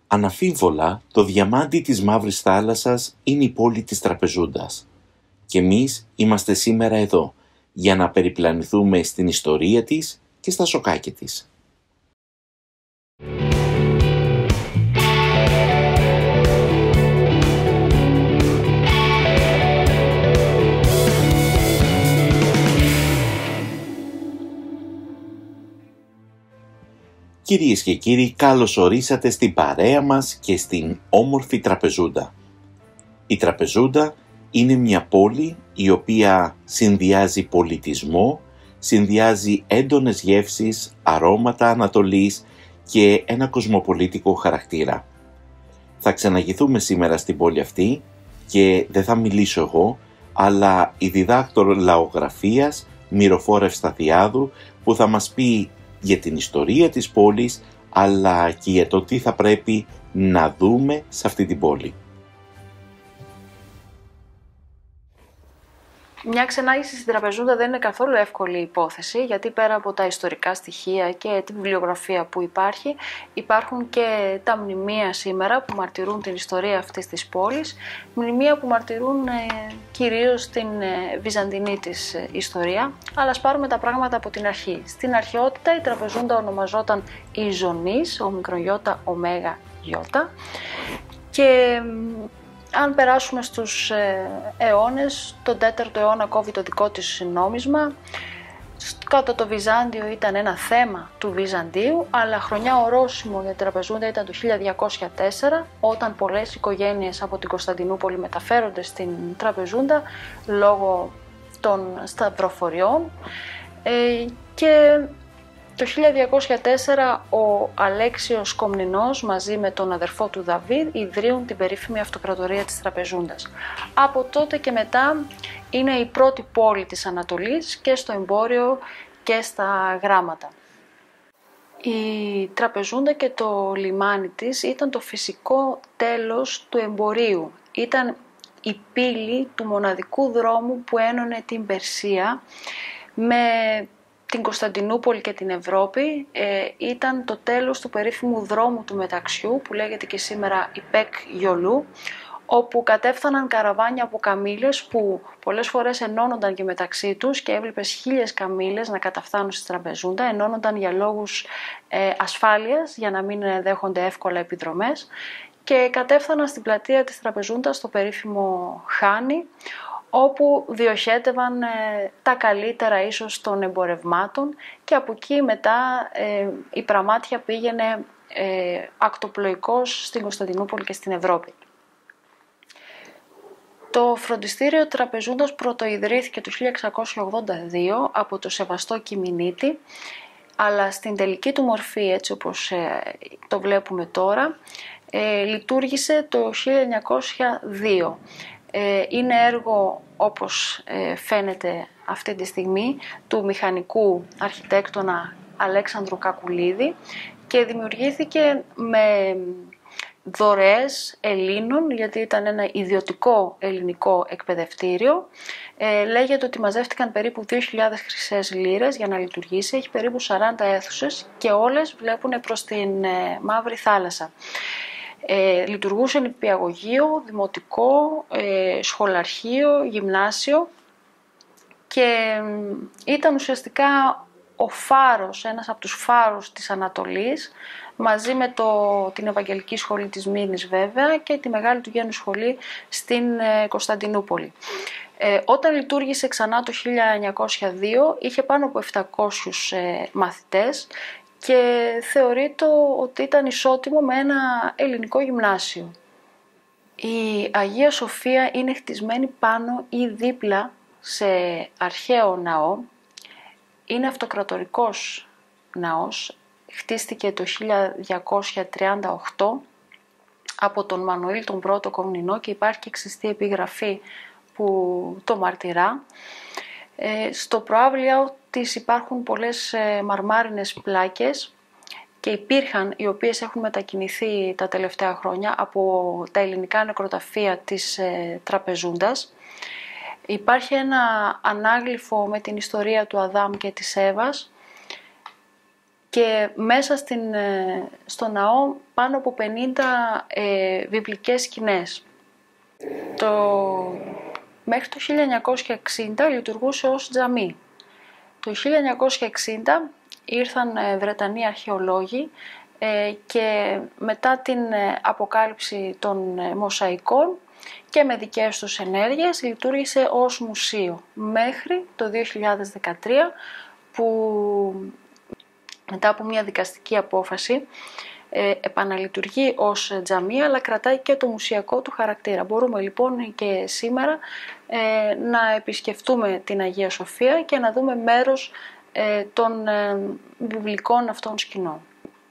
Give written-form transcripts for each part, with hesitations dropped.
Αναμφίβολα, το διαμάντι της Μαύρης Θάλασσας είναι η πόλη της Τραπεζούντας. Και εμείς είμαστε σήμερα εδώ, για να περιπλανηθούμε στην ιστορία της και στα σοκάκια της. Κυρίες και κύριοι, καλώς ορίσατε στην παρέα μας και στην όμορφη Τραπεζούντα. Η Τραπεζούντα είναι μια πόλη η οποία συνδυάζει πολιτισμό, συνδυάζει έντονες γεύσεις, αρώματα Ανατολής και ένα κοσμοπολίτικο χαρακτήρα. Θα ξαναγηθούμε σήμερα στην πόλη αυτή και δεν θα μιλήσω εγώ, αλλά η διδάκτορ λαογραφίας Μυροφόρα Ευσταθιάδου, που θα μας πει για την ιστορία της πόλης, αλλά και για το τι θα πρέπει να δούμε σε αυτή την πόλη. Μια ξενάγηση στην Τραπεζούντα δεν είναι καθόλου εύκολη υπόθεση, γιατί πέρα από τα ιστορικά στοιχεία και τη βιβλιογραφία που υπάρχει, υπάρχουν και τα μνημεία σήμερα που μαρτυρούν την ιστορία αυτής της πόλης, μνημεία που μαρτυρούν κυρίως την βυζαντινή της ιστορία, αλλά ας πάρουμε τα πράγματα από την αρχή. Στην αρχαιότητα η Τραπεζούντα ονομαζόταν Ιζωνής, ο μικρογιώτα ωμέγα γιώτα, και αν περάσουμε στους αιώνες, τον 4ο αιώνα κόβει το δικό της νόμισμα. Κάτω το Βυζάντιο ήταν ένα θέμα του Βυζαντίου, αλλά χρονιά ορόσημο για την Τραπεζούντα ήταν το 1204, όταν πολλές οικογένειες από την Κωνσταντινούπολη μεταφέρονται στην Τραπεζούντα λόγω των σταυροφοριών, και το 1204 ο Αλέξιος Κομνηνός μαζί με τον αδερφό του Δαβίδ ιδρύουν την περίφημη αυτοκρατορία της Τραπεζούντας. Από τότε και μετά είναι η πρώτη πόλη της Ανατολής και στο εμπόριο και στα γράμματα. Η Τραπεζούντα και το λιμάνι της ήταν το φυσικό τέλος του εμπορίου. Ήταν η πύλη του μοναδικού δρόμου που ένωνε την Περσία με την Κωνσταντινούπολη και την Ευρώπη. Ήταν το τέλος του περίφημου δρόμου του μεταξιού που λέγεται και σήμερα Ιπέκ Γιολού, όπου κατέφθαναν καραβάνια από καμήλες που πολλές φορές ενώνονταν και μεταξύ τους και έβλεπες 1000 καμήλες να καταφθάνουν στη Τραπεζούντα, ενώνονταν για λόγους ασφάλειας, για να μην δέχονται εύκολα επιδρομές, και κατέφθαναν στην πλατεία της Τραπεζούντας στο περίφημο Χάνι, όπου διοχέτευαν τα καλύτερα ίσως των εμπορευμάτων, και από εκεί μετά η πραμάτια πήγαινε ακτοπλοϊκώς στην Κωνσταντινούπολη και στην Ευρώπη. Το φροντιστήριο Τραπεζούντας πρωτοειδρύθηκε το 1682 από το Σεβαστό Κιμηνίτη, αλλά στην τελική του μορφή, έτσι όπως το βλέπουμε τώρα, λειτουργήσε το 1902. Είναι έργο, όπως φαίνεται αυτή τη στιγμή, του μηχανικού αρχιτέκτονα Αλέξανδρου Κακουλίδη και δημιουργήθηκε με δωρεές Ελλήνων, γιατί ήταν ένα ιδιωτικό ελληνικό εκπαιδευτήριο. Λέγεται ότι μαζεύτηκαν περίπου 2.000 χρυσές λίρες για να λειτουργήσει. Έχει περίπου 40 αίθουσες και όλες βλέπουν προς την Μαύρη Θάλασσα. Λειτουργούσε νηπιαγωγείο, δημοτικό, σχολαρχείο, γυμνάσιο, και ήταν ουσιαστικά ο φάρος, ένας από τους φάρους της Ανατολής, μαζί με την Ευαγγελική Σχολή της Μήνης βέβαια και τη Μεγάλη του Γένου Σχολή στην Κωνσταντινούπολη. Όταν λειτουργήσε ξανά το 1902 είχε πάνω από 700 μαθητές και θεωρείται ότι ήταν ισότιμο με ένα ελληνικό γυμνάσιο. Η Αγία Σοφία είναι χτισμένη πάνω ή δίπλα σε αρχαίο ναό. Είναι αυτοκρατορικός ναός. Χτίστηκε το 1238 από τον Μανουήλ τον πρώτο Κομνηνό και υπάρχει και ξεστή επιγραφή που το μαρτυρά. Στο προαύλιο της υπάρχουν πολλές μαρμάρινες πλάκες και υπήρχαν, οι οποίες έχουν μετακινηθεί τα τελευταία χρόνια από τα ελληνικά νεκροταφεία της Τραπεζούντας. Υπάρχει ένα ανάγλυφο με την ιστορία του Αδάμ και της Εύας και μέσα στο ναό πάνω από 50 βιβλικές σκηνές. Μέχρι το 1960 λειτουργούσε ως τζαμί. Το 1960 ήρθαν Βρετανοί αρχαιολόγοι και μετά την αποκάλυψη των μοσαϊκών και με δικές τους ενέργειες λειτουργήσε ως μουσείο μέχρι το 2013 που μετά από μια δικαστική απόφαση επαναλειτουργεί ως τζαμί, αλλά κρατάει και το μουσιακό του χαρακτήρα. Μπορούμε λοιπόν και σήμερα να επισκεφτούμε την Αγία Σοφία και να δούμε μέρος των βιβλικών αυτών σκηνών.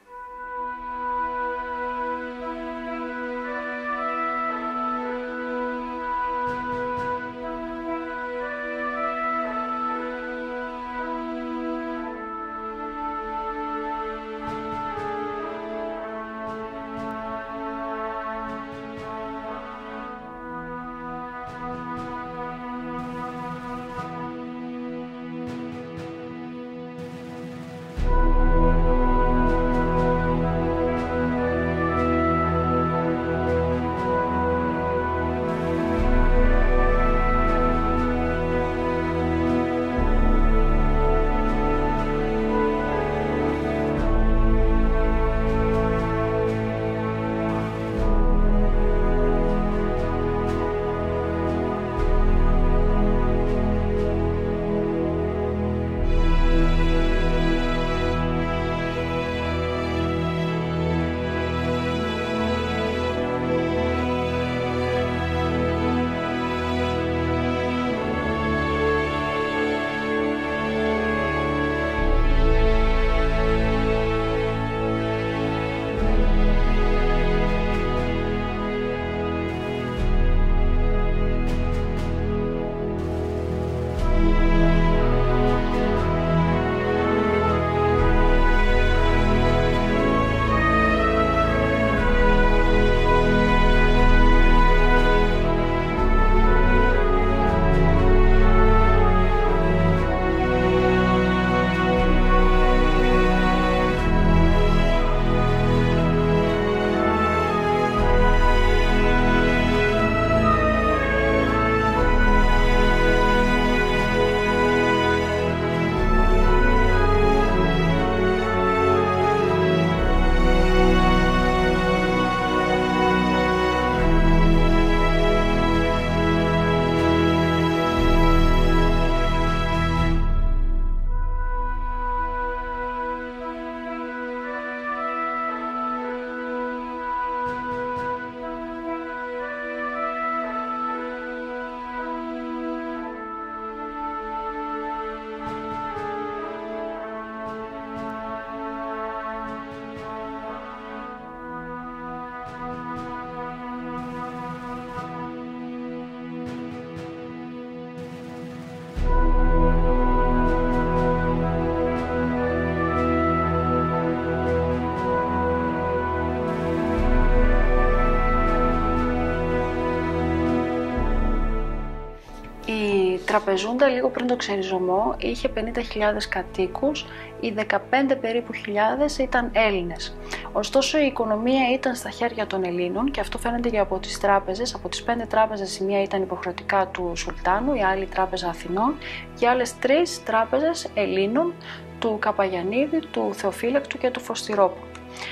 Η Τραπεζούντα λίγο πριν το ξεριζωμό είχε 50.000 κατοίκους, οι 15 περίπου χιλιάδες ήταν Έλληνες. Ωστόσο η οικονομία ήταν στα χέρια των Ελλήνων και αυτό φαίνεται και από τις τράπεζες. Από τις 5 τράπεζες η μία ήταν υποχρεωτικά του Σουλτάνου, η άλλη τράπεζα Αθηνών και άλλες 3 τράπεζες Ελλήνων, του Καπαγιαννίδη, του Θεοφύλακτου και του Φωστηρόπουλου.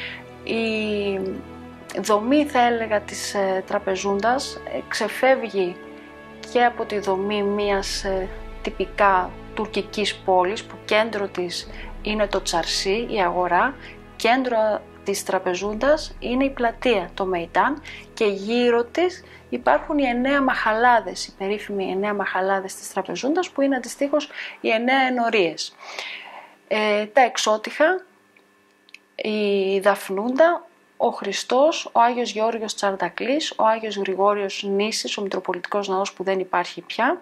Η δομή, θα έλεγα, της Τραπεζούντας ξεφεύγει και από τη δομή μιας τυπικά τουρκικής πόλης που κέντρο της είναι το Τσαρσί, η αγορά, κέντρο της Τραπεζούντας είναι η πλατεία, το Μεϊτάν και γύρω της υπάρχουν οι 9 μαχαλάδες, οι περίφημοι 9 μαχαλάδες της Τραπεζούντας που είναι αντιστοίχως οι 9 ενορίες. Τα εξώτυχα, η Δαφνούντα, ο Χριστός, ο Άγιος Γεώργιος Τσαρδακλής, ο Άγιος Γρηγόριος Νήσης, ο Μητροπολιτικός Ναός που δεν υπάρχει πια,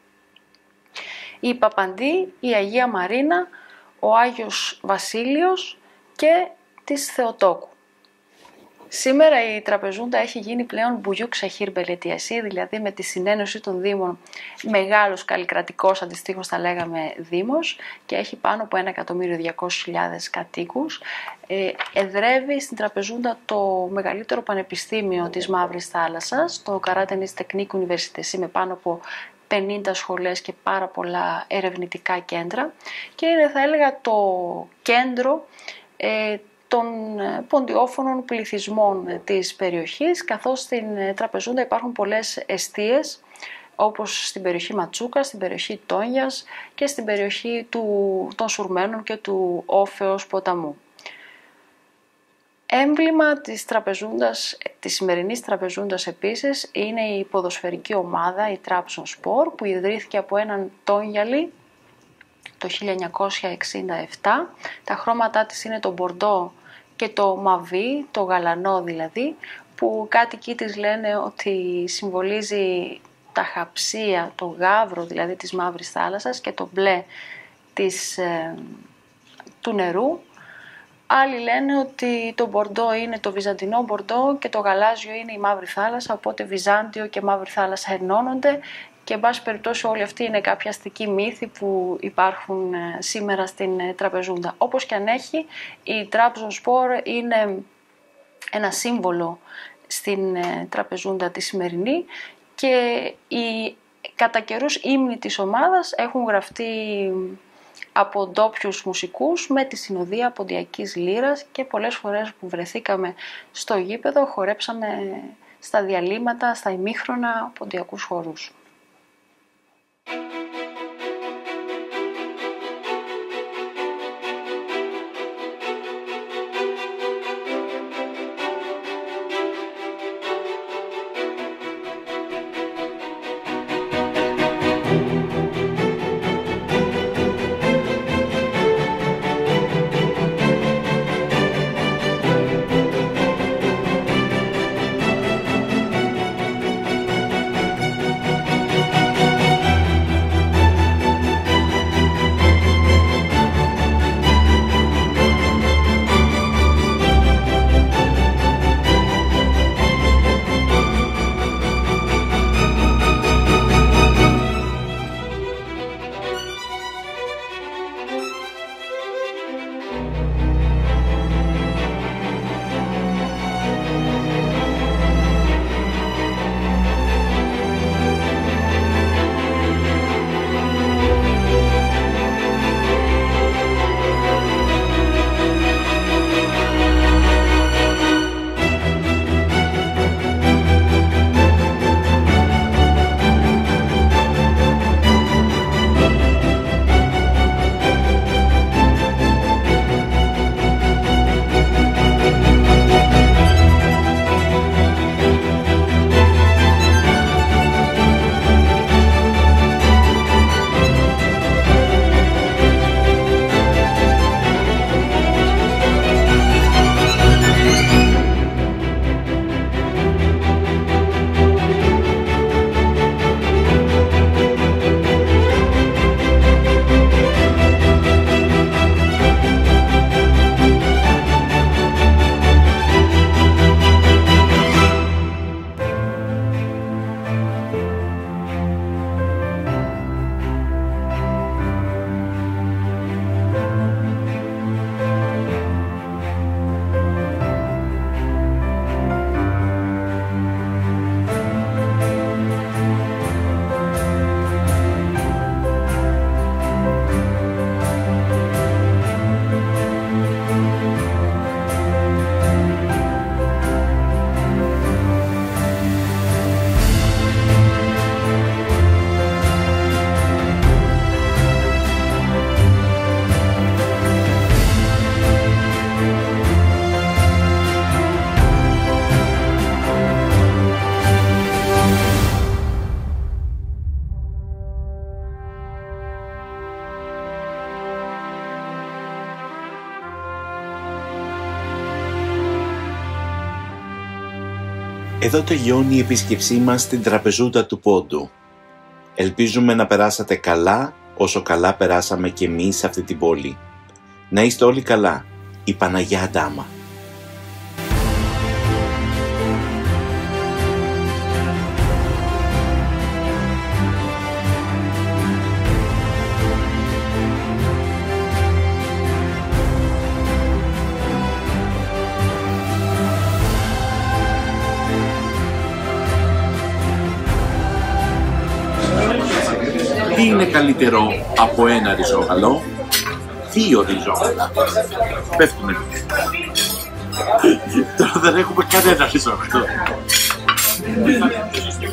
η Παπαντή, η Αγία Μαρίνα, ο Άγιος Βασίλειος και της Θεοτόκου. Σήμερα η Τραπεζούντα έχει γίνει πλέον Μπουιούκ Σαχίρ Μπελετιασί, δηλαδή με τη συνένωση των Δήμων μεγάλος καλλικρατικός, αντιστοίχως θα λέγαμε, Δήμος, και έχει πάνω από 1.200.000 κατοίκους. Εδρεύει στην Τραπεζούντα το μεγαλύτερο πανεπιστήμιο της Μαύρης Θάλασσας, το Καράτενης Τεκνίκ Ουνιβερσιτεσί, με πάνω από 50 σχολές και πάρα πολλά ερευνητικά κέντρα, και είναι, θα έλεγα, το κέντρο των ποντιόφωνων πληθυσμών της περιοχής, καθώς στην Τραπεζούντα υπάρχουν πολλές εστίες, όπως στην περιοχή Ματσούκα, στην περιοχή Τόνιας και στην περιοχή των Σουρμένων και του Όφεως ποταμού. Έμβλημα της Τραπεζούντας, της σημερινής Τραπεζούντας επίσης, είναι η ποδοσφαιρική ομάδα, η Τραμπζονσπορ, που ιδρύθηκε από έναν Τόνιαλι το 1967. Τα χρώματά της είναι το μπορντό και το μαβί, το γαλανό δηλαδή, που κάτοικοι της λένε ότι συμβολίζει τα χαψία, το γάβρο δηλαδή της Μαύρης Θάλασσας, και το μπλε του νερού. Άλλοι λένε ότι το μπορντό είναι το βυζαντινό μπορντό και το γαλάζιο είναι η Μαύρη Θάλασσα, οπότε Βυζάντιο και Μαύρη Θάλασσα ενώνονται, και εν πάση περιπτώσει όλοι αυτοί είναι κάποια αστικοί μύθοι που υπάρχουν σήμερα στην Τραπεζούντα. Όπως και αν έχει, η Τραμπζονσπορ είναι ένα σύμβολο στην Τραπεζούντα τη σημερινή, και οι κατά καιρούς ύμνοι της ομάδας έχουν γραφτεί από ντόπιους μουσικούς με τη συνοδεία ποντιακής λύρας, και πολλές φορές που βρεθήκαμε στο γήπεδο χορέψαμε στα διαλύματα, στα ημίχρονα ποντιακούς χορούς. Εδώ τελειώνει η επίσκεψή μας στην Τραπεζούντα του Πόντου. Ελπίζουμε να περάσατε καλά όσο καλά περάσαμε και εμείς σε αυτή την πόλη. Να είστε όλοι καλά. Η Παναγιά Αντάμα. Τι είναι καλύτερο από ένα ριζόγαλο? 2 ριζόγαλα. Πέφτουνε. Τώρα δεν έχουμε κανένα ριζόγαλο.